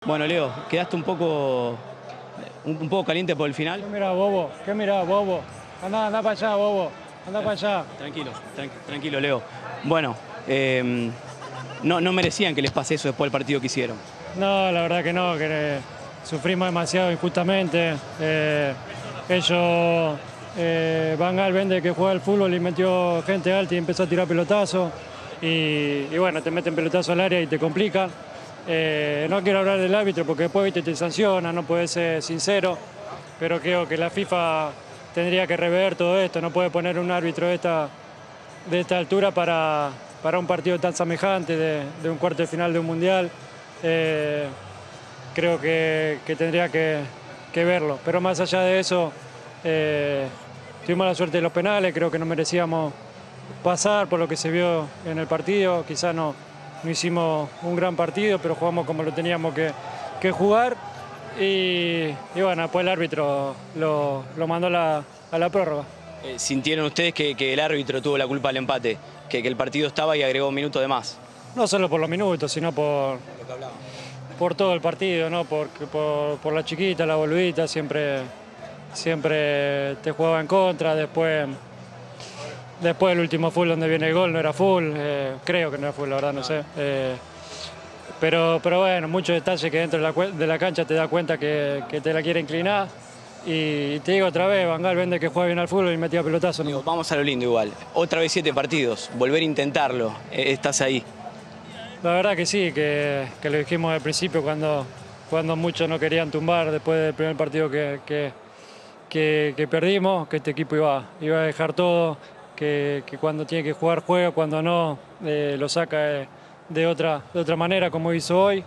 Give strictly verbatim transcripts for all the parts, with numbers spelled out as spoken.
Bueno, Leo, quedaste un poco, un, un poco caliente por el final. ¿Qué mirá, bobo? ¿Qué mirá, bobo? Anda, anda para allá, bobo. Anda para allá. Tranquilo, tranqui- tranquilo, Leo. Bueno, eh, no, no merecían que les pase eso después del partido que hicieron. No, la verdad que no, que eh, sufrimos demasiado injustamente. Eh, ellos, eh, Van Gaal vende que juega al fútbol y metió gente alta y empezó a tirar pelotazos. Y, y bueno, te meten pelotazo al área y te complica. Eh, no quiero hablar del árbitro porque después viste, te sanciona, no puedes ser sincero, pero creo que la FIFA tendría que rever todo esto, no puede poner un árbitro de esta, de esta altura para, para un partido tan semejante de, de un cuarto de final de un mundial. Eh, creo que, que tendría que, que verlo, pero más allá de eso, eh, tuvimos la suerte de los penales, creo que no merecíamos pasar por lo que se vio en el partido, quizás no, no hicimos un gran partido, pero jugamos como lo teníamos que, que jugar y, y bueno, después el árbitro lo, lo mandó a la, a la prórroga. Eh, ¿Sintieron ustedes que, que el árbitro tuvo la culpa del empate? Que, que el partido estaba y agregó un minuto de más. No solo por los minutos, sino por, por todo el partido, ¿no? por, por, por la chiquita, la boludita, siempre, siempre te jugaba en contra, después... Después el último full donde viene el gol no era full, eh, creo que no era full, la verdad no sé. Eh, pero, pero bueno, muchos detalles que dentro de la, de la cancha te das cuenta que, que te la quiere inclinar. Y te digo otra vez, Van Gaal vende que juega bien al fútbol y metía pelotazo. Digo, vamos a lo lindo igual. Otra vez siete partidos, volver a intentarlo. Eh, estás ahí. La verdad que sí, que, que lo dijimos al principio cuando, cuando muchos no querían tumbar después del primer partido que, que, que, que perdimos, que este equipo iba, iba a dejar todo. Que, que cuando tiene que jugar juega, cuando no eh, lo saca de, de, otra, de otra manera como hizo hoy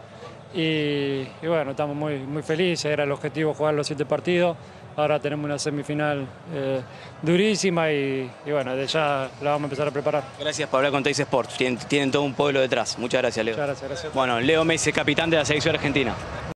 y, y bueno, estamos muy, muy felices, era el objetivo jugar los siete partidos, ahora tenemos una semifinal eh, durísima y, y bueno, de ya la vamos a empezar a preparar. Gracias por hablar con Teis Sports, tienen, tienen todo un pueblo detrás. Muchas gracias, Leo. Muchas gracias, gracias. Bueno, Leo Messi, capitán de la selección argentina.